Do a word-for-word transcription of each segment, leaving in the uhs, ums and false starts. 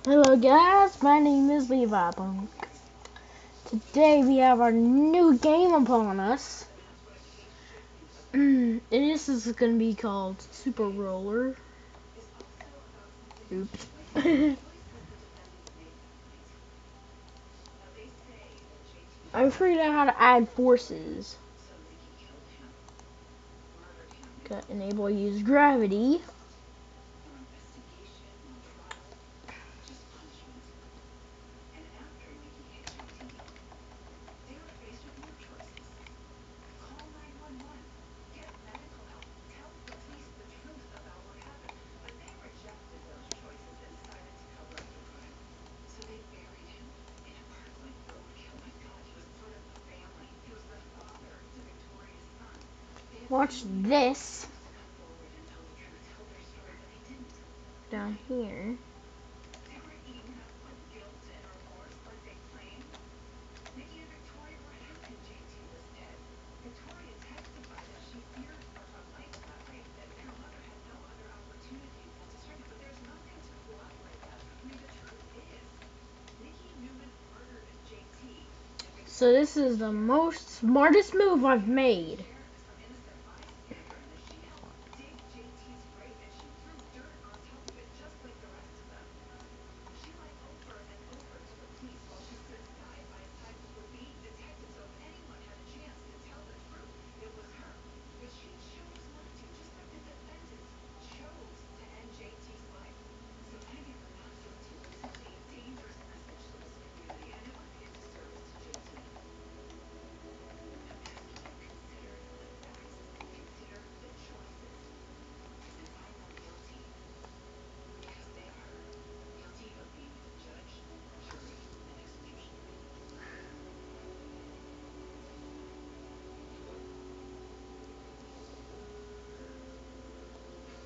Hello guys, my name is Levi Punk. Today we have our new game upon us. And this is going to be called Super Roller. Oops. I figured out how to add forces. Okay, enable use gravity. Watch this down here. So this is the most smartest move I've made.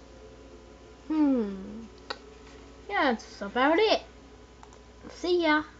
Hmm. Yeah, that's about it. See ya.